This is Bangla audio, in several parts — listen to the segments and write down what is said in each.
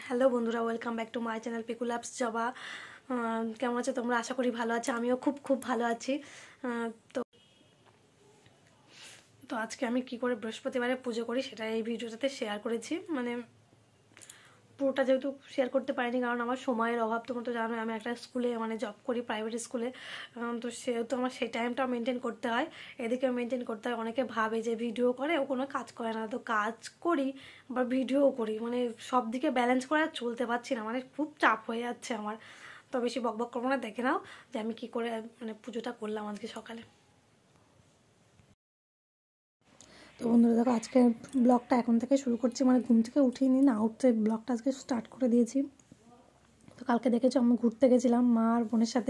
হ্যালো বন্ধুরা, welcome back to my channel Piku loves Joba. কেমন আছো তোমরা? আশা করি ভালো আছো। আমিও খুব খুব ভালো আছি। তো তো আজকে আমি কি করে বৃহস্পতিবারে পুজো করি সেটা এই ভিডিওটাতে শেয়ার করেছি। মানে পুরোটা যেহেতু শেয়ার করতে পারিনি কারণ আমার সময়ের অভাব। তোমরা তো জানো আমি একটা স্কুলে মানে জব করি, প্রাইভেট স্কুলে। তো সেহেতু আমার সেই টাইমটা মেনটেন করতে হয়, এদিকেও মেনটেন করতে হয়। অনেকে ভাবে যে ভিডিও করে ও কোনো কাজ করে না, তো কাজ করি আবার ভিডিওও করি, মানে সব দিকে ব্যালেন্স করে চলতে পারছি না, মানে খুব চাপ হয়ে যাচ্ছে আমার। তো বেশি বকবক করবো না, দেখে নাও যে আমি কি করে মানে পুজোটা করলাম আজকে সকালে। তো বন্ধুরা দেখো, আজকে ব্লগটা এখন থেকে শুরু করছি, মানে ঘুম থেকে উঠিনি, না উঠতে ব্লগটা আজকে স্টার্ট করে দিয়েছি। তো কালকে দেখেছো আমি ঘুরতে গেছিলাম মা আর বোনের সাথে।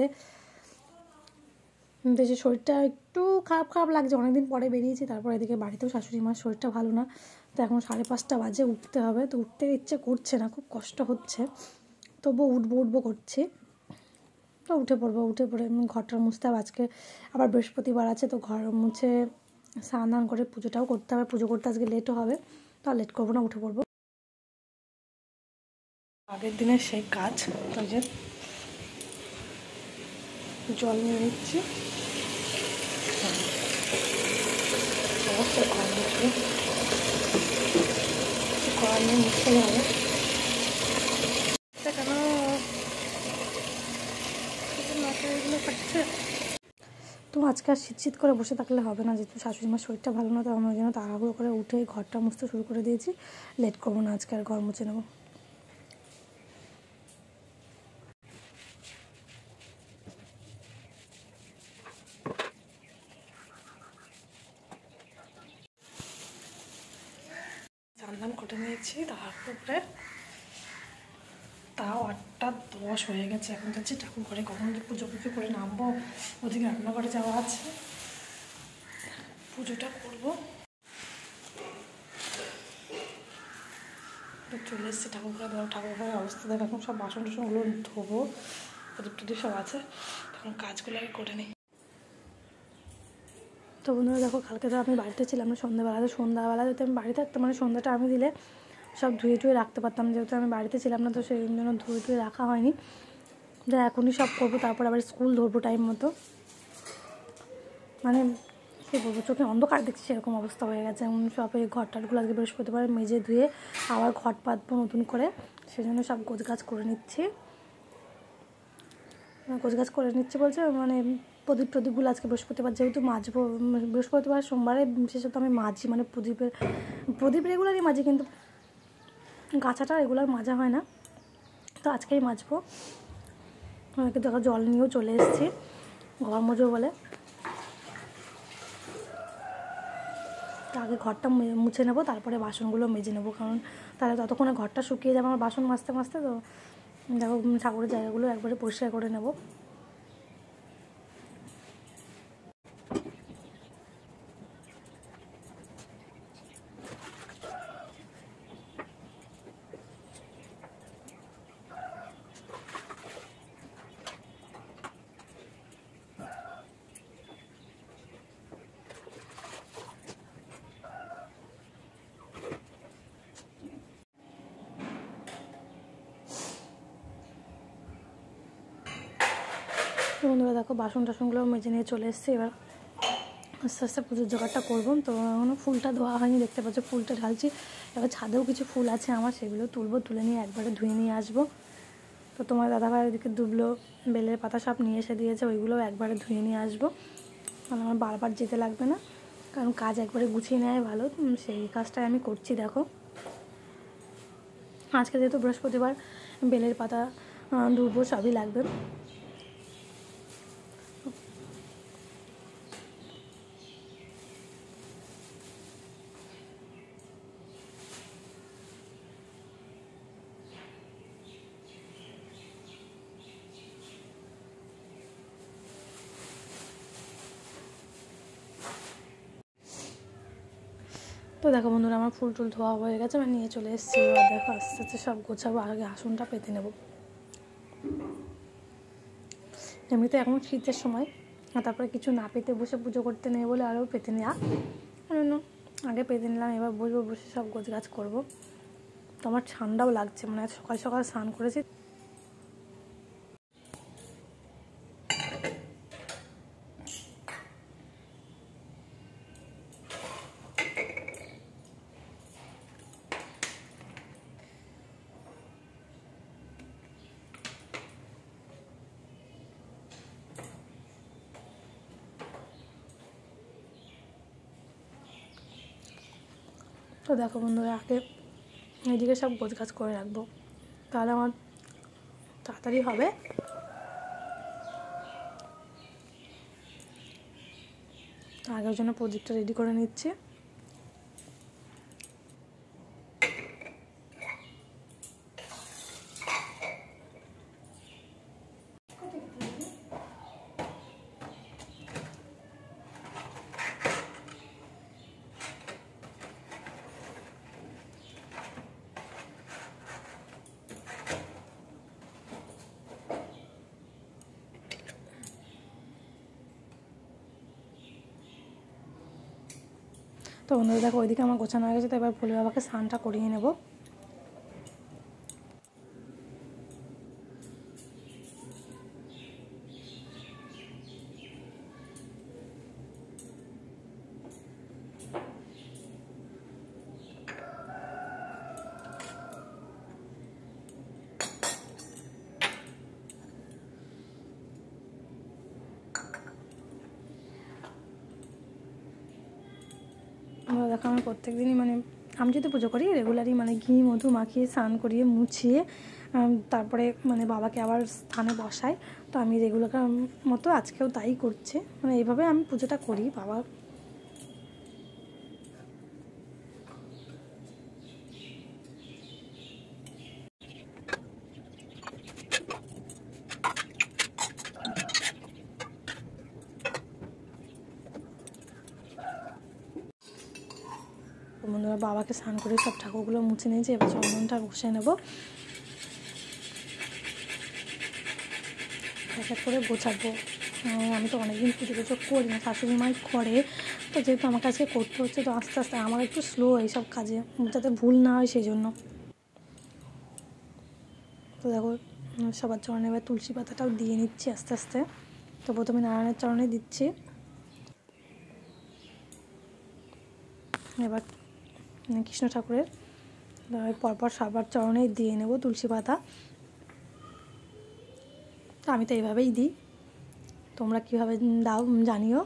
দেশে শরীরটা একটু খারাপ খারাপ লাগছে, অনেকদিন পরে বেরিয়েছি। তারপর এদিকে বাড়িতেও শাশুড়ি মার শরীরটা ভালো না, তো এখন 5:30 বাজে, উঠতে হবে। তো উঠতে ইচ্ছে করছে না, খুব কষ্ট হচ্ছে, তবুও উঠবো করছি। তো উঠে পড়ে ঘরটা মুছতে হবে। আজকে আবার বৃহস্পতিবার আছে, তো ঘর মুছে স্নান করে পুজোটাও করতে হবে। পুজো করতে আজকে লেটও হবে, তো আর লেট করবো না, উঠে পড়বো। আগের দিনের সেই কাজ, তো যে জল নিয়ে নিচ্ছি, অবশ্যই ঘর মুছবো, ঘর নিয়ে মুছতে হবে। কেন এগুলো কাটছে? তো আজকে আর শীত করে বসে থাকলে হবে না, যেহেতু শাশুড়ি মার শরীরটা ভালো না, তো আমি ওই জন্য তাড়াহুড়ো করে উঠে ঘরটা মুছতে শুরু করে দিয়েছি। লেট করবো না, আজকে আর ঘর মুছে নেবো। চান্দান কটে নিয়েছি, তারপরে তাও 8:10 হয়ে গেছে। এখন যাচ্ছি ঠাকুর ঘরে, কখন যে পুজো করে নামবো, ওদিকে রান্নাঘরে যাওয়া আছে, পুজোটা করবো। চলে এসেছি ঠাকুর ঘরে। ধরো ঠাকুর ঘরের অবস্থা দেখো, এখন সব বাসন টাসনগুলো ধোবো, প্রদীপ টদীপ সব আছে, তখন কাজগুলো আগে করে নিই। তো বন্ধুরা দেখো, কালকে তো আমি বাড়িতে ছিলাম না, সন্ধ্যাবেলা যদি আমি বাড়ি থাকতাম, মানে সন্ধ্যাটা আমি দিলে সব ধুয়ে রাখতে পারতাম। যেহেতু আমি বাড়িতে ছিলাম না, তো সেই জন্য ধুয়ে রাখা হয়নি। যা এখনই সব করবো, তারপর আবার স্কুল ধরবো টাইম মতো। মানে কী বলবো, চোখে অন্ধকার দেখছি সেরকম অবস্থা হয়ে গেছে। এমন সব এই ঘরটারগুলো আজকে বৃহস্পতিবার মেজে ধুয়ে আবার ঘট পাতবো নতুন করে, সেজন্য সব গোছগাছ করে নিচ্ছি। গোছগাছ করে নিচ্ছি বলছে মানে প্রদীপগুলো আজকে বৃহস্পতিবার যেহেতু মাজবো, বৃহস্পতিবার সোমবারে বিশেষত আমি মাজি, মানে প্রদীপ রেগুলারই মাজি, কিন্তু গাছাটা রেগুলার মাজা হয় না, তো আজকেই মাজবো। কিন্তু দেখো জল নিয়েও চলে এসেছি ঘর মজবো বলে। তো আগে ঘরটা মুছে নেবো, তারপরে বাসনগুলো মেজে নেবো, কারণ তাহলে ততক্ষণে ঘরটা শুকিয়ে যাবে আমার বাসন মাজতে। তো দেখো ঠাকুরের জায়গাগুলো একবারে পরিষ্কার করে নেবো। বন্ধুরা দেখো, বাসন টাসনগুলো মেজে নিয়ে চলে এসেছি। এবার আস্তে আস্তে পুজোর জোগাড়টা করবো। তো এখনও ফুলটা ধোয়া হয়নি, দেখতে পাচ্ছ ফুলটা ঢালছি। এবার ছাদেও কিছু ফুল আছে আমার, সেগুলো তুলে নিয়ে একবারে ধুয়ে নিয়ে আসবো। তো তোমার দাদাভাই ওইদিকে দুবলো বেলের পাতা সব নিয়ে এসে দিয়েছে, ওইগুলোও একবারে ধুয়ে নিয়ে আসবো, কারণ আমার বারবার যেতে লাগবে না, কারণ কাজ একবারে গুছিয়ে নেয় ভালো। সেই কাজটাই আমি করছি। দেখো আজকে যেহেতু বৃহস্পতিবার, বেলের পাতা দুবো সবই লাগবে। তো দেখো বন্ধুরা, আমার ফুল টুল ধোয়া হয়ে গেছে, আমি নিয়ে চলে এসেছি। এবার দেখো আস্তে আস্তে সব গোছাবো, আগে আসনটা পেতে নেব। এমনিতে এখন শীতের সময়, তারপরে কিছু না পেতে বসে পুজো করতে নেই বলে আরও পেতে নেওয়া, আগে পেতে নিলাম। এবার বসে সব গোছগাছ করবো। তো আমার ঠান্ডাও লাগছে, মানে আজ সকাল সকাল স্নান করেছি। তো দেখো বন্ধুরা, আগে এদিকে সব গোছগাছ করে রাখবো, তাহলে আমার তাড়াতাড়ি হবে। আগের জন্য প্রদীপটা রেডি করে নিচ্ছে। তো বন্ধুরা দেখো, ওইদিকে আমার গোছানো হয়ে গেছে। তো এবার ভোলে বাবাকে স্নানটা করিয়ে নেব। দেখো আমি প্রত্যেক দিনই মানে আমি যদি পুজো করি রেগুলারই মানে ঘি মধু মাখিয়ে স্নান করিয়ে মুছিয়ে তারপরে মানে বাবাকে আবার স্থানে বসাই। তো আমি রেগুলার মতো আজকেও তাই করছে, মানে এইভাবে আমি পুজোটা করি। বাবা বন্ধুরা বাবাকে স্নান করে সব ঠাকুরগুলো মুছে নিয়েছি, এবার চন্দনটা বসে নেব, এক এক করে গোছাবো। আমি তো অনেকদিন পুজো টুজো করি না, শাশুড়ি মাই করে, তো যেহেতু আমার কাছে করতে হচ্ছে তো আস্তে আস্তে আমার একটু স্লো এইসব কাজে, যাতে ভুল না হয় সেই জন্য। তো দেখো সবার চরণে এবার তুলসী পাতাটাও দিয়ে নিচ্ছি আস্তে আস্তে। তো প্রথমে নারায়ণের চরণে দিচ্ছি, এবার কৃষ্ণ ঠাকুরের পরপর সবার চরণে দিয়ে নেব তুলসী পাতা। তো আমি তো এইভাবেই দিই, তোমরা কীভাবে দাও জানিও।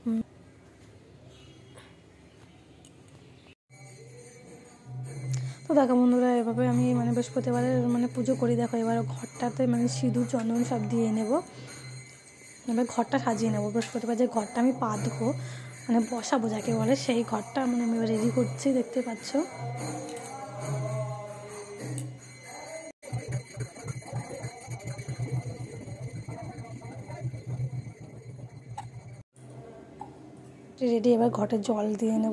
তো দেখো বন্ধুরা, এভাবে আমি মানে বৃহস্পতিবারের মানে পুজো করি। দেখো এবার ঘরটাতে মানে সিঁদুর চন্দন সব দিয়ে নেব, এবার ঘরটা সাজিয়ে নেব। বৃহস্পতিবার যে ঘরটা আমি পা দেবো মানে বসাবো যাকে বলে, সেই ঘরটা মানে আমি রেডি করছি, দেখতে পাচ্ছ। রেডি, এবার ঘটে জল দিয়ে নেব।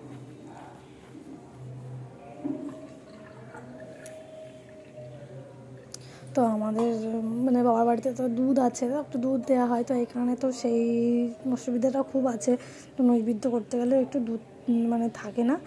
তো আমাদের মানে বাবার বাড়িতে তো দুধ আছে, একটু দুধ দেওয়া হয়, তো এখানে তো সেই অসুবিধাটা খুব আছে। তো নৈবেদ্য করতে গেলে একটু দুধ মানে থাকে না,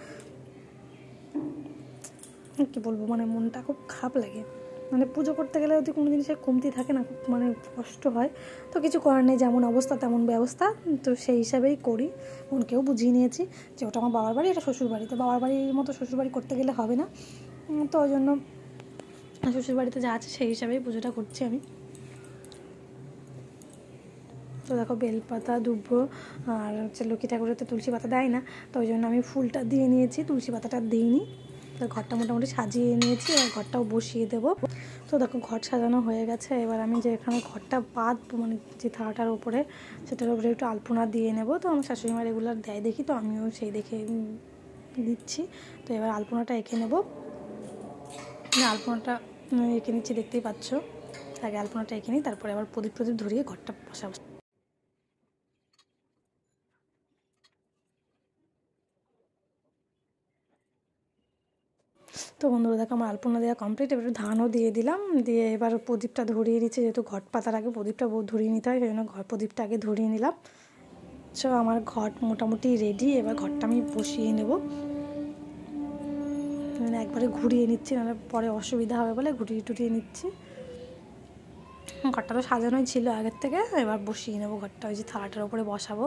কী বলবো, মানে মনটা খুব খারাপ লাগে। মানে পুজো করতে গেলে যদি কোনো জিনিসের কমতি থাকে না, খুব মানে কষ্ট হয়। তো কিছু করার নেই, যেমন অবস্থা তেমন ব্যবস্থা, তো সেই হিসাবেই করি। মনকেও বুঝিয়ে নিয়েছি যে ওটা আমার বাবার বাড়ি, এটা শ্বশুর বাড়ি, তো বাবার বাড়ির মতো শ্বশুর বাড়ি করতে গেলে হবে না। তো ওই জন্য শ্বশুর বাড়িতে যা আছে সেই হিসাবেই পুজোটা করছি আমি। তো দেখো বেলপাতা দুব্বো আর হচ্ছে লক্ষ্মী ঠাকুরের তো তুলসী পাতা দেয় না, তো ওই জন্য আমি ফুলটা দিয়ে নিয়েছি, তুলসী পাতাটা দিইনি। তো ঘরটা মোটামুটি সাজিয়ে নিয়েছি, আর ঘরটাও বসিয়ে দেবো। তো দেখো ঘর সাজানো হয়ে গেছে। এবার আমি যে এখানে ঘরটা পাতবো মানে যে থালাটার উপরে, সেটার উপরে একটু আলপনা দিয়ে নেব। তো আমার শাশুড়ি মা রেগুলার দেয় দেখি, তো আমিও সেই দেখে দিচ্ছি। তো এবার আলপনাটা এঁকে নেব, আলপনাটা এঁকে নিচ্ছি, দেখতেই পাচ্ছ। আগে আলপনাটা এঁকে নিই, তারপরে আবার প্রদীপ ধরিয়ে ঘরটা বসাবো। তো বন্ধুরা দেখো আমার আলপনা দেওয়া কমপ্লিট, এবার ধানও দিয়ে দিলাম, দিয়ে এবার প্রদীপটা ধরিয়ে নিচ্ছি। যেহেতু ঘট পাতার আগে প্রদীপটা ধরিয়ে নিতে হয়, সেই জন্য প্রদীপটা আগে ধরিয়ে নিলাম। সো আমার ঘট মোটামুটি রেডি, এবার ঘরটা আমি বসিয়ে নেব। মানে একবারে ঘুরিয়ে নিচ্ছি, নাহলে পরে অসুবিধা হবে বলে ঘুরিয়ে টুরিয়ে নিচ্ছি। ঘরটা তো সাজানোই ছিল আগের থেকে, এবার বসিয়ে নেবো ঘরটা, ওই যে থালাটার উপরে বসাবো।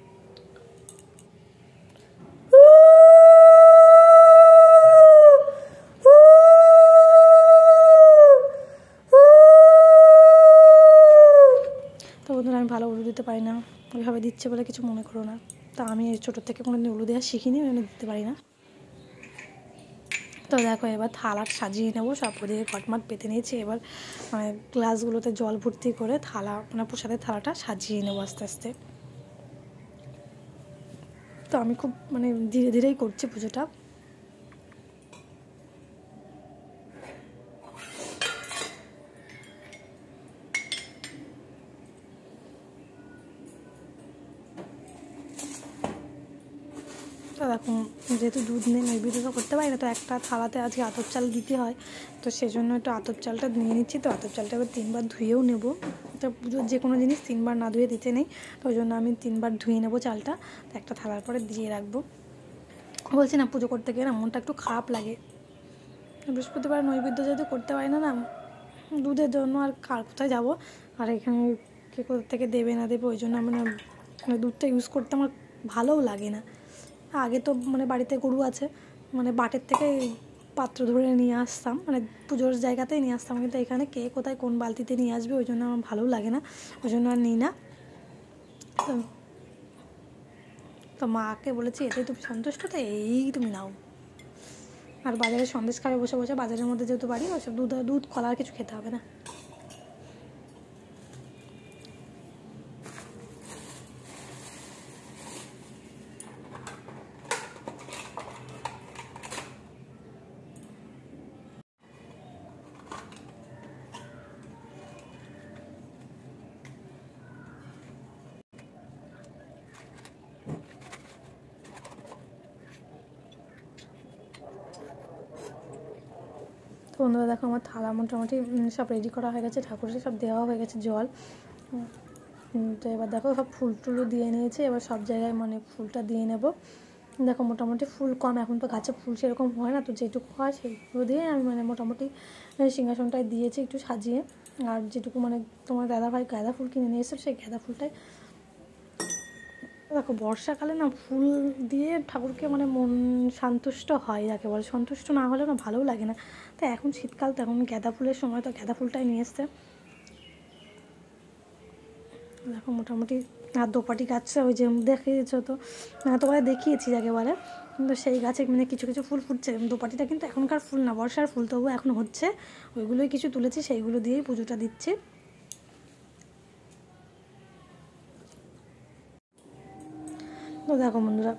তো বন্ধুরা আমি ভালো উলু দিতে পারি না, ওইভাবে দিচ্ছে বলে কিছু মনে করো না। তা আমি ছোটোর থেকে কোনোদিন উলু দেওয়া শিখিনি, ওই জন্য দিতে পারি না। তো দেখো এবার থালা সাজিয়ে নেবো, সব ওদিকে ঘটমাট পেতে নিয়েছি। এবার মানে গ্লাসগুলোতে জল ভর্তি করে থালা মানে প্রসাদের থালাটা সাজিয়ে নেবো আস্তে আস্তে। তো আমি খুব মানে ধীরে ধীরেই করছি পুজোটা। তো দেখো যেহেতু দুধ নেই নৈবেদ্যটা করতে পারি না, তো একটা থালাতে আজকে আতপ চাল দিতে হয়, তো সেজন্য একটু আতপ চালটা নিয়ে নিচ্ছি। তো আতপ চালটা এবার 3বার ধুয়েও নেব। তো পুজোর যে কোনো জিনিস 3বার না ধুয়ে দিতে নেই, তো ওই জন্য আমি 3বার ধুয়ে নেবো চালটা। তো একটা থালার পরে দিয়ে রাখবো। বলছি না পুজো করতে গিয়ে না মনটা একটু খারাপ লাগে। বৃহস্পতিবার নৈবেদ্য যেহেতু করতে পারি না, দুধের জন্য আর কার কোথায় যাবো, আর এখানে কে কোথা থেকে দেবে না দেবে, ওই জন্য আমি না মানে দুধটা ইউজ করতে আমার ভালোও লাগে না। আগে তো মানে বাড়িতে গরু আছে, মানে বাটের থেকে পাত্র ধরে নিয়ে আসতাম, মানে পুজোর জায়গাতেই নিয়ে আসতাম, কিন্তু এখানে কে কোথায় কোন বালতিতে নিয়ে আসবে, ওই জন্য আমার ভালোও লাগে না, ওই জন্য আর নিই না। তো মাকে বলেছি এতেই তুমি সন্তুষ্ট, তো এই তুমি নাও। আর বাজারে সন্দেশ খাবে বসে বসে, বাজারের মধ্যে যেহেতু বাড়ি, ওইসব দুধ কলা আর কিছু খেতে হবে না। বন্ধুরা দেখো আমার থালা মোটামুটি সব রেডি করা হয়ে গেছে, ঠাকুরের সব দেওয়া হয়ে গেছে জল। তো এবার দেখো সব ফুল টুলও দিয়ে নিয়েছে, এবার সব জায়গায় মানে ফুলটা দিয়ে নেব। দেখো মোটামুটি ফুল কম, এখন তো গাছে ফুল সেরকম হয় না, তো যেটুকু হয় সেইগুলো দিয়ে আমি মানে মোটামুটি সিংহাসনটায় দিয়েছি একটু সাজিয়ে। আর যেটুকু মানে তোমার দাদাভাই গাঁদা ফুল কিনে নিয়ে এসেছিল, সেই গাঁদা ফুলটাই দেখো বর্ষাকালে না ফুল দিয়ে ঠাকুরকে মানে মন সন্তুষ্ট হয়, যাকে বলে সন্তুষ্ট না হলে না ভালোও লাগে না। তো এখন শীতকাল, তো এখন গাঁদা ফুলের সময়, তো গাঁদা ফুলটাই নিয়ে এসছে। দেখো মোটামুটি আর দোপাটি গাছটা ওই যে দেখিয়েছো তো, তোমাদের দেখিয়েছি যাকে বলে, কিন্তু সেই গাছে মানে কিছু কিছু ফুল ফুটছে। দোপাটিটা কিন্তু এখনকার ফুল না, বর্ষার ফুল, তবুও এখন হচ্ছে, ওইগুলোই কিছু তুলেছি, সেইগুলো দিয়েই পুজোটা দিচ্ছি। তো দেখো বন্ধুরা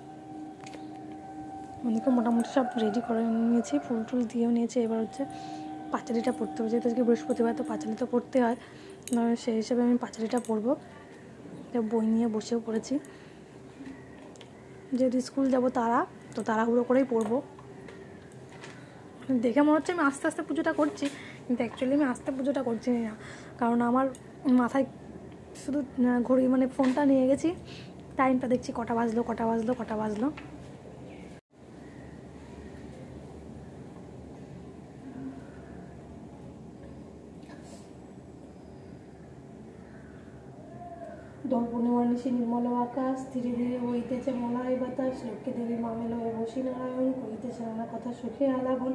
অনেকে মোটামুটি সব রেডি করে নিয়েছি, ফুল টুল দিয়েও নিয়েছি। এবার হচ্ছে পাঁচালিটা পড়তে হবে, যেহেতু আজকে বৃহস্পতিবার, তো পাঁচালি তো পড়তে হয়, সেই হিসেবে আমি পাঁচালিটা পড়বো। বই নিয়ে বসেও পড়েছি, যেহেতু স্কুল যাব তো তাড়াহুড়ো করেই পড়বো। দেখে মনে হচ্ছে আমি আস্তে আস্তে পুজোটা করছি, কিন্তু অ্যাকচুয়ালি আমি আস্তে পুজোটা করছি না, কারণ আমার মাথায় শুধু ঘড়ি মানে ফোনটা নিয়ে গেছি, টাইমটা দেখছি কটা বাজলো। দোল পূর্ণিমার নিশি নির্মল আকাশ, ধীরে ধীরে বইতেছে মলয় বাতাস, লক্ষ্মী দেবী মামেল হয়ে বসি নারায়ণ, করিতেছে নানা কথা সুখে আলাপন।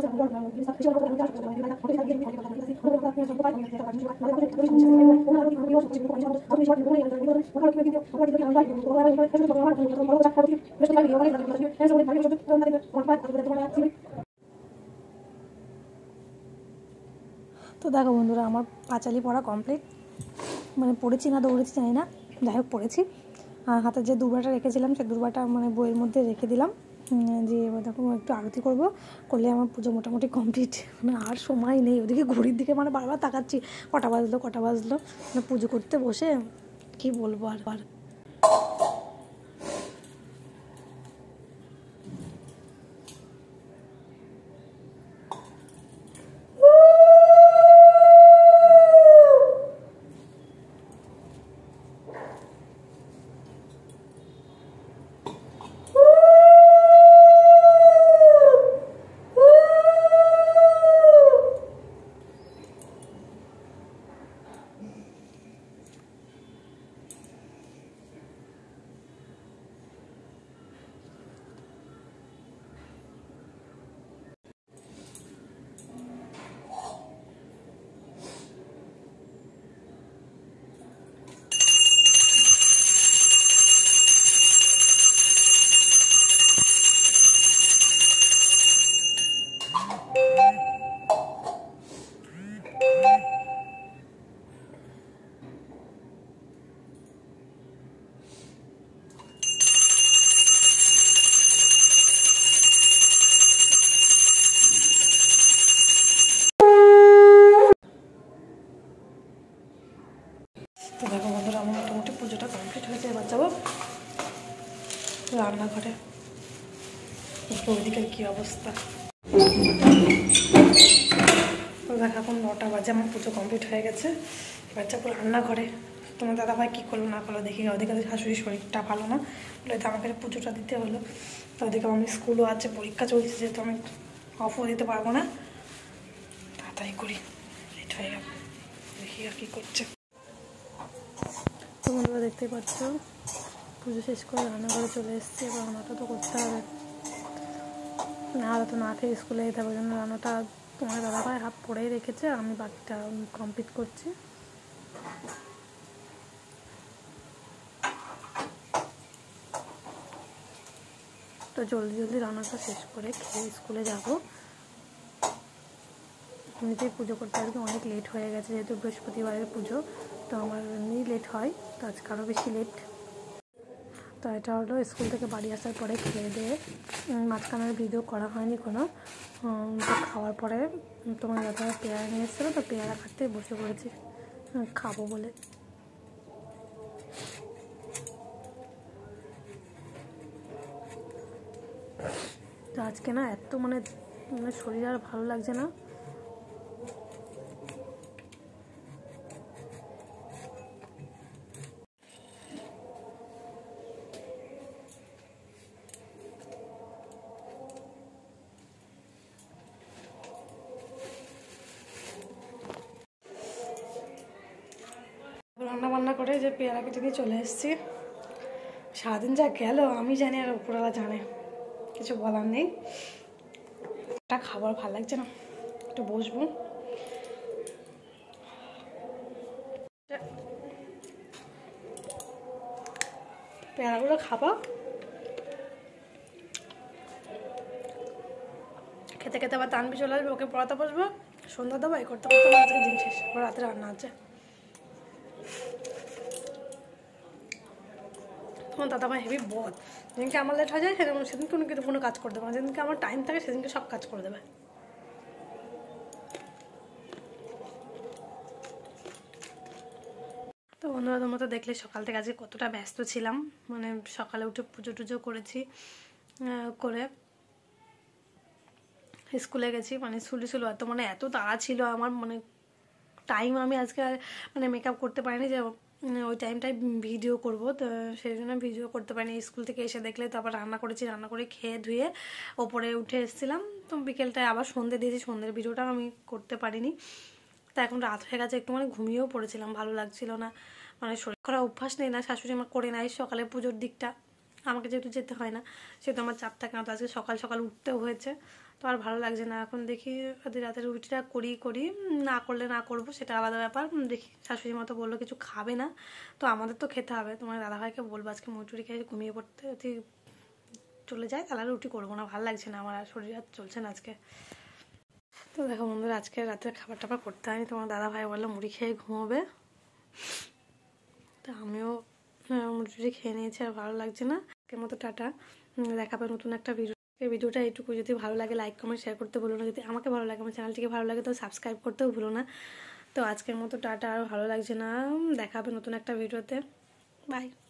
তো দেখো বন্ধুরা আমার পাঁচালি পড়া কমপ্লিট, মানে পড়েছি না দৌড়েছি জানি না, যাই হোক পড়েছি। আর হাতে যে দুর্বাটা রেখেছিলাম সেই দুর্বাটা মানে বইয়ের মধ্যে রেখে দিলাম, যে এবার দেখো একটু আরতি করলে আমার পুজো মোটামুটি কমপ্লিট। মানে আর সময় নেই, ওদিকে ঘড়ির দিকে মানে বারবার তাকাচ্ছি কটা বাজলো মানে পুজো করতে বসে কি বলবো আর। ওইদিকের কী অবস্থা। তো দেখো এখন 9টা বাজে, আমার পুজো কমপ্লিট হয়ে গেছে। এবার যাবো রান্নাঘরে। তোমার দাদাভাই কী করলো না করলো দেখি। ওদিকে শাশুড়ির শরীরটা ভালো না, বলে তো আমাকে পুজোটা দিতে হলো। তো ওদিকে আমি স্কুলও আছে, পরীক্ষা চলছে, যেহেতু আমি অফও দিতে পারবো না। তাড়াতাড়ি করি, লেট হয়ে গেল। দেখি আর কী করছে। তোমরা দেখতেই পাচ্ছ পুজো শেষ করে রান্নাঘরে চলে এসেছি। এবার রান্নাটা তো করতে হবে, না হলে তো না খেয়ে স্কুলে যেতে হবে। জন্য রান্নাটা তোমার দাদাভাই হাফ পড়েই রেখেছে, আমি বাকিটা কমপ্লিট করছি। তো জলদি জলদি রান্নাটা শেষ করে খেয়ে স্কুলে যাব। এমনিতেই পুজো করতে আজকে অনেক লেট হয়ে গেছে, যেহেতু বৃহস্পতিবারের পুজো, তো আমার এমনি লেট হয়, তো আজকে আরও বেশি লেট। তো এটা হলো স্কুল থেকে বাড়ি আসার পরে খেয়ে দিয়ে, মাঝখানের ভিডিও করা হয়নি কোনো। তো খাওয়ার পরে তোমার দাদা পেয়ারা নিয়ে এসেছিলো, তো পেয়ারা খাতে বসে পড়েছি খাবো বলে। তো আজকে না এত মানে শরীর আর ভালো লাগছে না। রান্না বান্না করে যে পেয়ারা কেটে নিয়ে চলে এসেছি। সারাদিন যা গেল আমি জানি, আর উপরওয়ালা জানে, কিছু বলার নেই। একটা খাবার ভালো লাগছে না, একটু বসবো। পেয়ারাগুলো খাবা, খেতে খেতে আবার তানবি চলে আসবে, ওকে পড়াতে বসবো, সন্ধ্যা দেবো, এই করতে করতে আজকে দিন শেষ। আবার রাতে রান্না আছে। তোমার দাদাভাই হেভি বদ, যেদিনকে আমার লেট হয়ে যায় সেদিনকে উনি কিন্তু কোনো কাজ করে দেবে না, যেদিনকে আমার টাইম থাকে সেদিনকে সব কাজ করে দেবে। তো বন্ধুরা তোমার তো দেখলে সকাল থেকে আজকে কতটা ব্যস্ত ছিলাম। মানে সকালে উঠে পুজো টুজো করেছি, করে স্কুলে গেছি। মানে ছিল এত, মানে এত তাড়া ছিল আমার, মানে টাইম আমি আজকে মানে মেকআপ করতে পারিনি যে ওই টাইমটাই ভিডিও করব, তো সেই জন্য ভিডিও করতে পারিনি। স্কুল থেকে এসে দেখলে তো আবার রান্না করেছি, রান্না করে খেয়ে ধুয়ে ওপরে উঠে এসেছিলাম। তো বিকেলটায় আবার সন্ধ্যে দিয়েছি, সন্ধ্যের ভিডিওটা আমি করতে পারিনি। তো এখন রাত হয়ে গেছে, একটু মানে ঘুমিয়েও পড়েছিলাম, ভালো লাগছিল না। মানে শরীর করা অভ্যাস নেই না, শাশুড়ি আমার করে নেয় সকালে পুজোর দিকটা, আমাকে যেহেতু যেতে হয় না সেহেতু আমার চাপ থাকে না। তো আজকে সকাল সকাল উঠতেও হয়েছে, তো আর ভালো লাগছে না। এখন দেখি রাতের রুটিটা করি না করলে না করবো, সেটা আলাদা ব্যাপার। দেখি শাশুড়ি মতো বললো কিছু খাবে না, তো আমাদের তো খেতে হবে। তোমার দাদাভাইকে বলবো আজকে মুড়ি খেয়ে ঘুমিয়ে পড়তে, যদি চলে যায় তাহলে রুটি করবো না, ভালো লাগছে না আমার, আর শরীর আর চলছে না আজকে। তো দেখো বন্ধুরা আজকে রাতের খাবার টাবার করতে হয়নি, তোমার দাদাভাই বললো মুড়ি খেয়ে ঘুমোবে, তো আমিও মুড়ি খেয়ে নিয়েছি, আর ভালো লাগছে না। আজকের মতো টাটা, দেখাবে নতুন একটা ভিডিও। এই ভিডিওটা এইটুকু, যদি ভালো লাগে লাইক কমেন্ট শেয়ার করতে ভুলো না। যদি আমাকে ভালো লাগে, আমার চ্যানেলটিকে ভালো লাগে, তো সাবস্ক্রাইব করতেও ভুলো না। তো আজকের মতো টাটা, আর ভালো লাগছে না, দেখাবে নতুন একটা ভিডিওতে। বাই।